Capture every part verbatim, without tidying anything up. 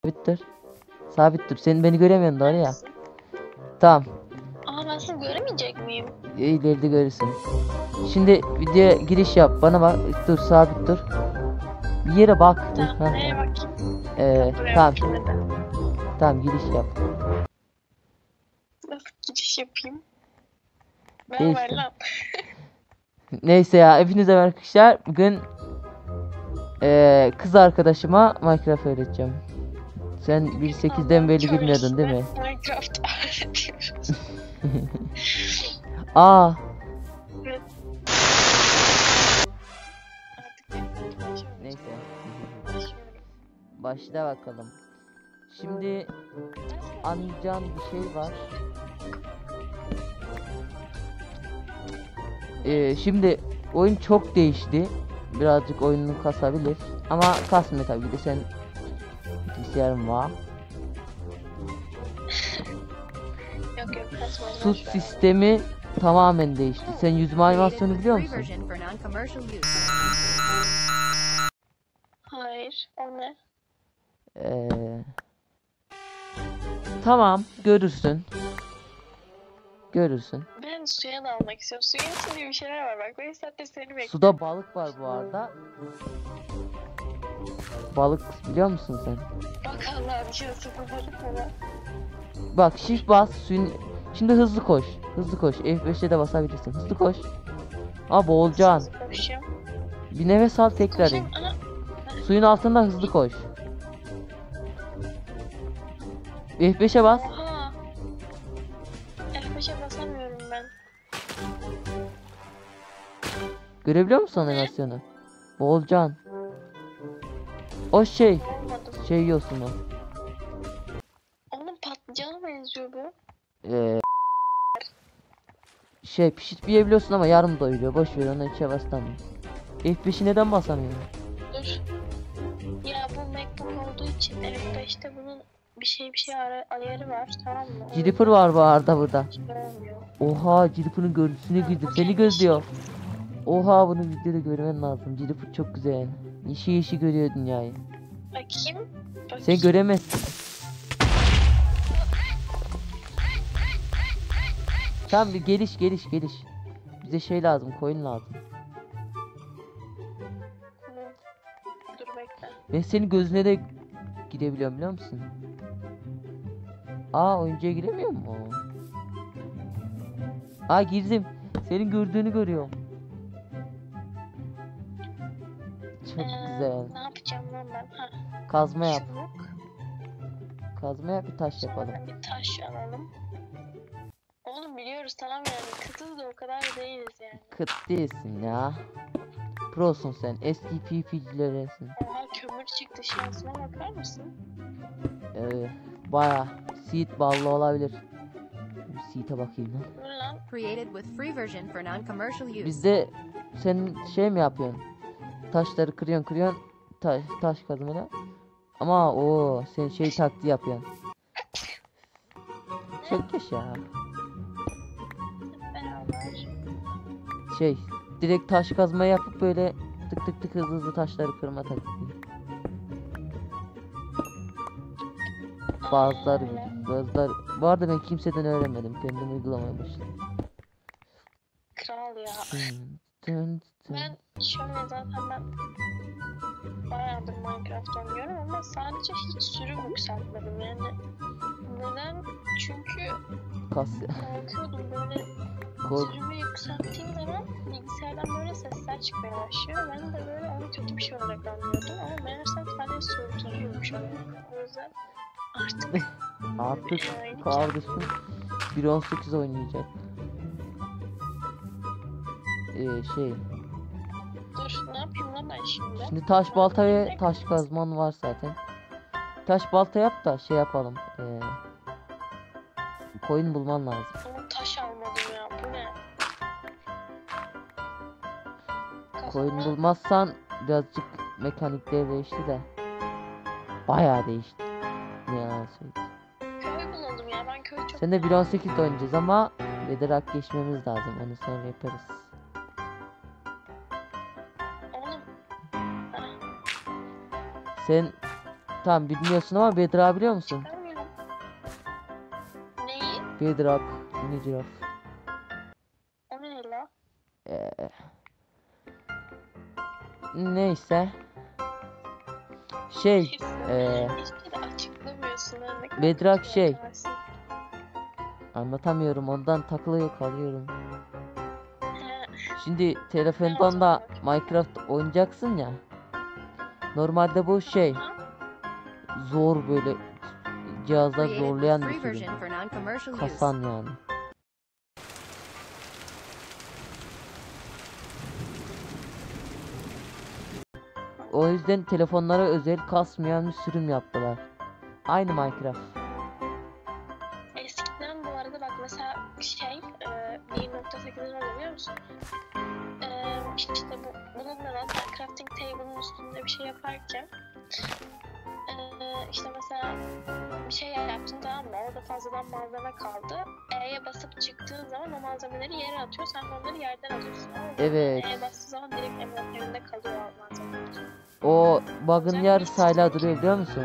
Sabit dur. Sabit dur. Sen beni göremiyorsun doğru ya. Tamam. Aa ben seni göremeyecek miyim? İleride görürsün. Şimdi videoya giriş yap. Bana bak. Dur sabit dur. Bir yere bak. Tamam. Ha, Nereye tamam. bakayım? Ee, Buraya tamam. bakayım hadi. Tamam giriş yap. Nasıl giriş yapayım? Ben Değiştim. ver lan. Neyse ya hepinize merhaba arkadaşlar. Bugün ee, kız arkadaşıma Minecraft öğreteceğim. Sen bir sekizden beri bilmiyordun değil mi? Minecraft öğretiyoruz. Aa. Evet. Neyse. Başla bakalım. Şimdi anlayacağın bir şey var. Ee, şimdi oyun çok değişti. Birazcık oyununu kasabilir. Ama kasmıyor tabii ki de sen bilgisayarın var. Yok yok kasmadım. Su sistemi tamamen değişti. Sen yüzme animasyonu biliyor musun? Hayır. O ne? Ee, tamam görürsün. Görürsün. Ben suya dalmak istiyorum. Suyun içinde bir şeyler var bak. beş saattir seni bekliyorum. Suda balık var bu arada. Balık biliyor musun sen? Bak Allah'ım ya sıfır balık mı lan? Bak shift bas suyun. Şimdi hızlı koş. Hızlı koş. F beşe de basabilirsin. Hızlı koş. Aa boğulacaksın. Nasıl koşacağım? Bir nefes al tekrar in. Koşayım. Ana. Suyun altında hızlı koş. F beşe bas. Oha. F beşe basamıyorum ben. Görebiliyor musun animasyonu? Boğulacaksın. O şey. Olmadı. Şey yiyorsun o. Oğlum patlıcana benziyor bu. Ee, şey pişirtmeyebiliyorsun ama yarım doyuruyor. Boş ver onu içe bastamıyor. F beşi neden basamıyorum? Dur. Ya bu MacBook olduğu için F beşte bunun bir şey bir şey ara ayarı var tamam mı? O Juniper var bu arada burada. yüzden olmuyor. Oha Juniper'ın görüntüsüne girdim. Seni gözlüyor. Oha bunu videoda görmen lazım. Juniper çok güzel. Yeşil yeşil görüyor dünyayı. Bakayım. Bakayım. Sen göremezsin. Tamam bir geliş geliş geliş. Bize şey lazım, coin lazım. Hı. Dur bekle. Ben senin gözüne de girebiliyorum biliyor musun? Aa oyuncuya giremiyor mu? Aa girdim. Senin gördüğünü görüyorum. Çok Ee, güzel. Ne yapacağım lan ben? Ha. Kazma yap. Çubuk. Kazma yap bir taş yapalım. Sonra bir taş alalım. Oğlum biliyoruz tamam yani kıtız da o kadar da değiliz yani. Kıt değilsin ya. Prosun sen. Eski P P'cileresin. Oha kömür çıktı şansıma bakar mısın? Ee, baya seed ballı olabilir. Bir seed'e bakayım lan. Dur lan. Created with free version for non-commercial use. Bizde sen şey mi yapıyorsun? Taşları kırıyorsun kırıyorsun. Taş, taş kazmayla. Ama o sen şey taktiği yapıyorsun. Çok yaşa. Beraber. Şey direkt taş kazma yapıp böyle tık tık tık hızlı hızlı taşları kırma taktiği. Bazıları bazıları bu arada ben kimseden öğrenmedim. Kendim uygulamaya başladım. Kral ya. Dın, dın, dın. Ben şöyle zaten ben bayağıdır Minecraft oynuyorum ama sadece hiç sürüm yükseltmedim yani. Neden? Çünkü Kas korkuyordum böyle kork sürümü yükselttiğim zaman bilgisayardan böyle sesler çıkmaya başlıyor. Ben de böyle onu kötü bir şey olarak anlıyordum ama meğersem sadece soğutucuymuş o. O yüzden artık artık kardeşim bir on sekiz oynayacak. Ee, şey dur ne yapayım lan ben şimdi? şimdi taş balta ve taş kazman var zaten. Taş balta yap da şey yapalım. Ee, koyun bulman lazım. Ama taş almadım ya bu ne? Koyun Kafama- bulmazsan birazcık mekanikleri değişti de. Bayağı değişti. Ne yalan söyleyeyim. Köy bulalım ya ben köy çok... Sen de bir on sekiz oynayacağız ama Bedrock geçmemiz lazım. Onu sonra yaparız. Oğlum Sen Tamam bilmiyorsun ama Bedrock biliyor musun? Çıkamıyorum. Neyi? Bedrock. Mini giraf. O ne la? Ee, neyse. Şey. Ee, Hiçbir de açıklamıyorsun. ha, ne kadar Bedrock kötü şey. yaparsın. Anlatamıyorum ondan takılıyor kalıyorum. He, Şimdi telefondan da Minecraft oynayacaksın ya. Normalde bu şey ha? zor böyle cihazlar Created with zorlayan free bir sürüm. version for non-commercial use. Kasan yani. O yüzden telefonlara özel kasmayan bir sürüm yaptılar. Aynı Minecraft. Eskiden bu arada bak mesela şey e, bir nokta sekizin oluyor biliyor musun? E, işte bu, bununla da crafting table'ın üstünde bir şey yaparken e, işte mesela bir şey yaptın tamam mı? Orada fazladan malzeme kaldı. E'ye basıp çıktığın zaman o malzemeleri yere atıyor. Sen de onları yerden alıyorsun. Ama Evet. E'ye bastığı zaman direkt envanterinde kalıyor o malzemeler. O bug'ın yarısı hala duruyor biliyor musun?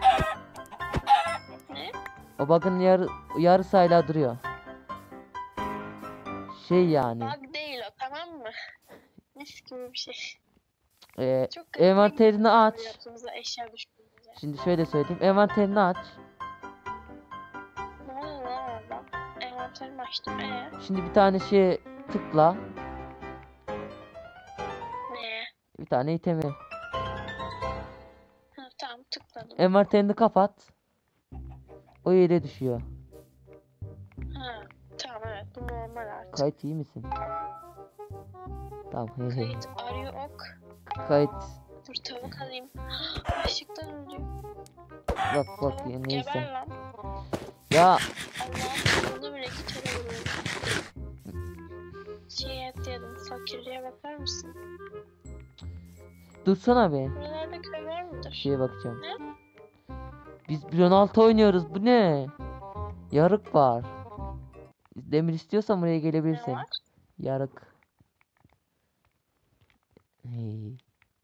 Ne? O bug'ın yarı, yarısı hala duruyor. Şey yani. Bug değil o tamam mı? Mis gibi bir şey. E, Çok garip envanterini değil mi? aç. Hayatımıza eşya düştüğümüzde. Şimdi şöyle söyleyeyim. Envanterini aç. Ne oluyor lan orada? Envanterimi açtım. Ee, Şimdi bir tane şeye tıkla. ne? Bir tane itemi. Ha, tamam tıkladım. Envanterini kapat. O yere düşüyor. Ha, tamam evet bu normal artık. Kayıt iyi misin? Tamam. he he. Kayıt arıyor ok. Kayıt. Dur tavuk alayım. Açlıktan ölüyorum. Bak bak ya, Tavuk neyse. geber lan. Ya Allah'ım sonunda bile iki kere vuruyorum. Şey et dedim fakirliğe bakar mısın? dursana be. Buralarda köy var mıdır? Şeye bakacağım. Ne? Biz bir on altı oynuyoruz. Bu ne? Yarık var. Demir istiyorsan buraya Ne gelebilirsin. var? Yarık. Hey.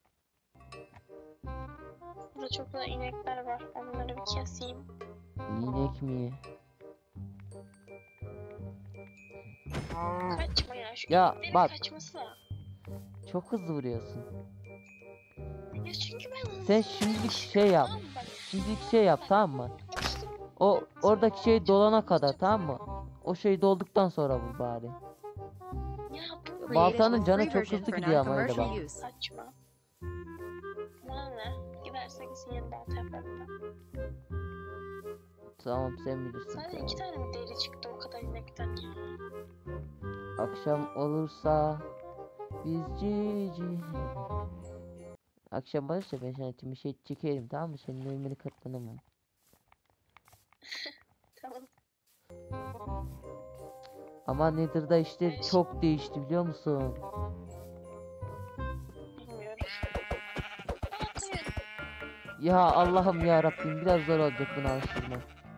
Burada çok da inekler var. Onları bir keseyim. İnek mi? Kaçma ya şu Ya, ineklerin bak. kaçması. Çok hızlı vuruyorsun. Ya çünkü ben hızlı Sen şimdilik şey yap. Tamam bak. Şimdilik şey yap tamam mı? O oradaki şey dolana kadar tamam mı? O şey dolduktan sonra vur bari. Ya bu Created Baltanın with canı free çok version hızlı for gidiyor ama öyle non-commercial bak. use. saçma. Bana ne? Giderse gitsin yeni balta yaparım ben. Tamam sen bilirsin. Sadece iki tane mi deri çıktı o kadar inekten ya? Akşam olursa biz cici. Akşam olursa ben sana bir şey çekerim tamam mı? Senin ölümüne katlanamam. Tamam. Ama Nether'da işler Değişik. çok değişti biliyor musun? Bilmiyorum. Aa koyun. Ya Allah'ım ya Rabbim biraz zor olacak bunu alıştırma.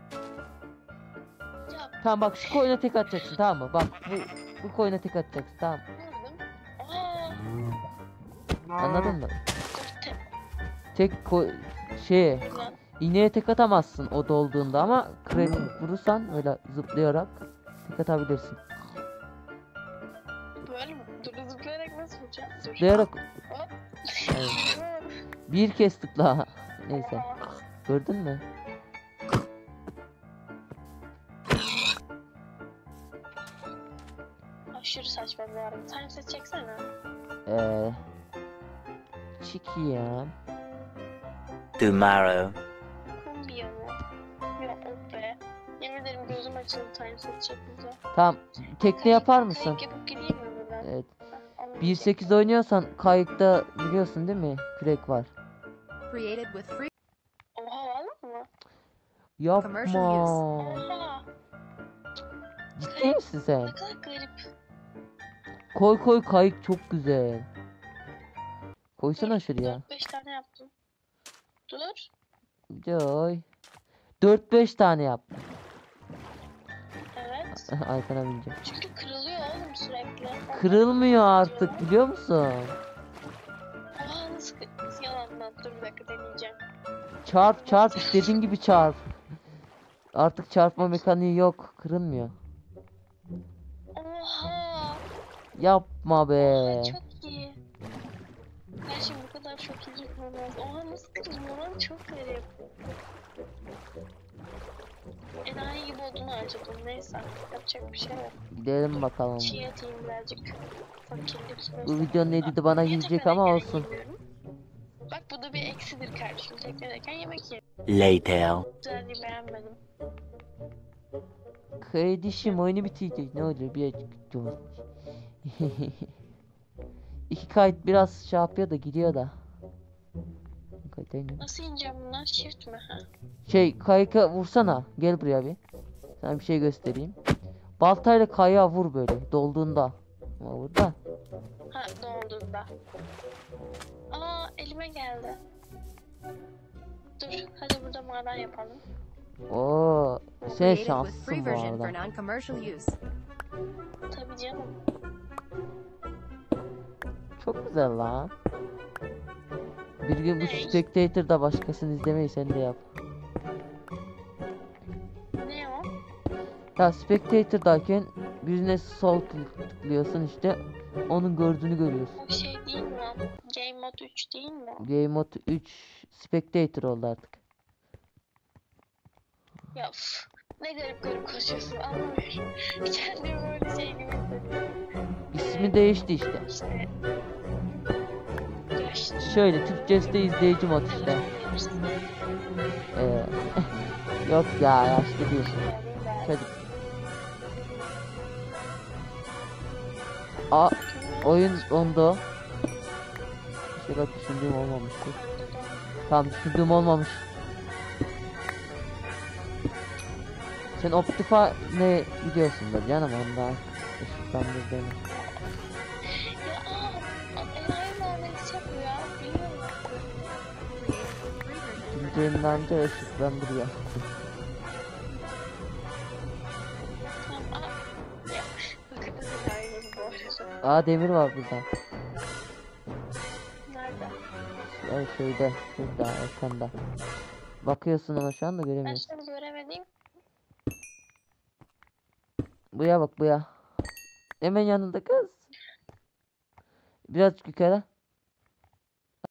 Ya Tamam bak şu koyuna tek atacaksın tamam mı? Bak bu bu koyuna tek atacaksın tamam. vurdum. Aa. Anladın mı? Dur te. Tek koy şeye Lan. iğneye tek atamazsın o dolduğunda ama kritik vurursan öyle zıplayarak tek atabilirsin. Böyle mi? Dur zıplayarak nasıl vuracağım? Dur. Zıplayarak Hop. evet. Bir kez tıkla. Neyse Aa. gördün mü? Aşırı saçma bu arada. Time set çeksene. Eee Çekeyim. Tomorrow. Kombiya mı? Ya o be. Yemin ederim gözüm açıldı time set çekince. Tamam tekne yapar mısın? Kayık yapıp gideyim mi buradan? Evet. Ha, onu bir diyeceğim. sekiz oynuyorsan kayıkta biliyorsun değil mi? Kürek var. Created with free Oha valla mı? Commercial use. Yapma. Oha. Ciddi misin sen? Ne kadar garip. Koy koy kayık çok güzel. Koysana şuraya. dört beş tane yaptım. Dur. Joy. dört beş tane yap. Evet. Arkana bineceğim. Çünkü kırılıyor oğlum sürekli. Ondan Kırılmıyor artık diyorum. biliyor musun? Oha nasıl, nasıl yalandan? Dur bir dakika deneyeceğim. Çarp çarp istediğin gibi çarp. Artık çarpma mekaniği yok. Kırılmıyor. Oha. Yapma be. Oha çok iyi. Ben şimdi bu kadar çok iyi yıkmamaz. Oha nasıl kırdım lan, çok garip. Enayi gibi olduğunu harcadım, neyse. Yapacak bir şey yok. Gidelim bakalım. Çiğ atayım birazcık. Fakirlik Bu süresi. videonun editi bana Niye gelecek tepeden ama gelen olsun. yemiyorum? Bak bu da bir eksidir kardeşim. Teknedeyken yemek yerim. Later. Güzelliği beğenmedim. Kardeşim oyunu bitirecek. Ne oluyor? Bir dur. İki kayıt biraz şey yapıyor da gidiyor da. Nasıl ineceğim bundan? Shift mi? Ha. Şey kayıka vursana. Gel buraya bir. Sana bir şey göstereyim. Baltayla kayığa vur böyle dolduğunda. Ama vur da. Ha dolduğunda. Aa elime geldi. Dur hadi burada maden yapalım. Oo, sen Created with şanslısın free bu version for arada. non-commercial use. Tabii canım. Çok güzel lan. Bir gün bu Ne? Spectator'da başkasını izlemeyi sen de yap. Ne o? Ya Spectator'dayken birine sol tıklıyorsun işte. Onun gördüğünü görüyorsun. O şey değil mi o? Game Mode üç değil mi o? Game Mode üç Spectator oldu artık. Ya üf, ne garip garip konuşuyorsun anlamıyorum. Kendimi böyle şey gibi hissediyorum. İsmi değişti işte. İşte. Yaşlı. Şöyle Türkçesi de izleyici mod işte. Ee, yok ya yaşlı değil. Çocuk. A oyun dondu. Şöyle düşündüğüm olmamıştı. Tamam düşündüğüm olmamış. Sen Optifine ne biliyorsundur canım ondan ışıklandır beni. Ya aa, enayi muamelesi yapıyor ya, biliyor musun? Created with free version for Bildiğimden de ışıklandırıyor. Tamam aa. Ya bakın enayi bu arada. Aa demir var burada. Nerede? Yani şeyde şurada ekranda. Bakıyorsun ama şu anda Ben göremiyorsun. seni göremedim. Buya bak buya. Hemen yanında kız. Birazcık yukarı.